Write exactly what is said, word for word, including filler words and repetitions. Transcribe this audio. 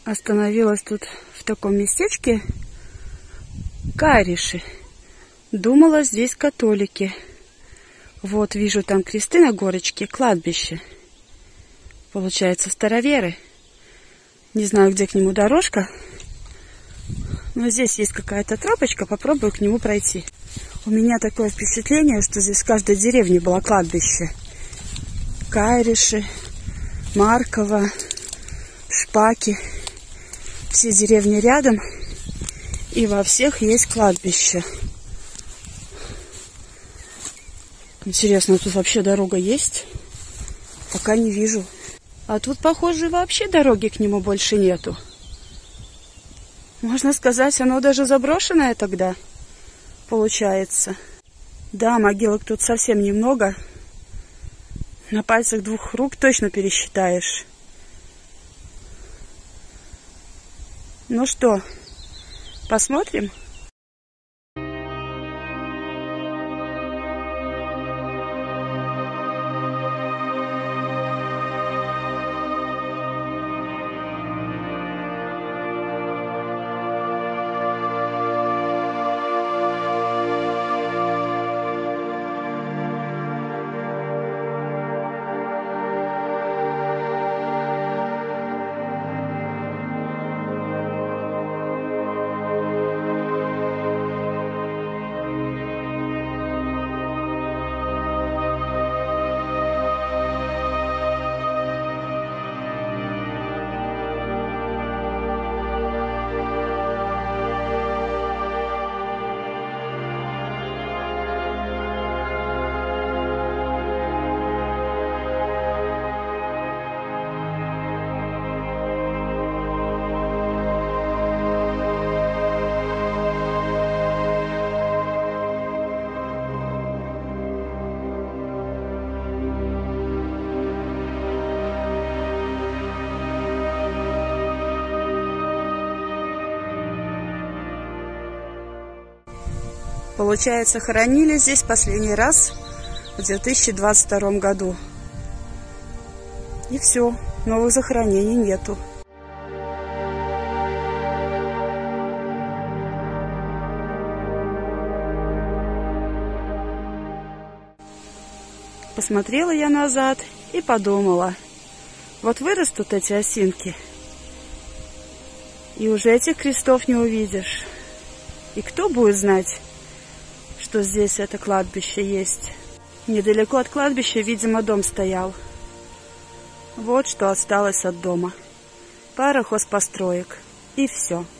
Остановилась тут в таком местечке Кариши. Думала, здесь католики. Вот вижу там кресты на горочке, кладбище. Получается, староверы. Не знаю, где к нему дорожка. Но здесь есть какая-то тропочка, попробую к нему пройти. У меня такое впечатление, что здесь в каждой деревне было кладбище. Кариши, Марково, Шпаки. Все деревни рядом. И во всех есть кладбище. Интересно, тут вообще дорога есть? Пока не вижу. А тут, похоже, вообще дороги к нему больше нету. Можно сказать, оно даже заброшенное тогда получается. Да, могилок тут совсем немного. На пальцах двух рук точно пересчитаешь. Ну что, посмотрим? Получается, хоронили здесь последний раз в две тысячи двадцать втором году. И все, новых захоронений нету. Посмотрела я назад и подумала, вот вырастут эти осинки, и уже этих крестов не увидишь. И кто будет знать, что здесь это кладбище есть? Недалеко от кладбища, видимо, дом стоял. Вот что осталось от дома. Пара хозпостроек. И все.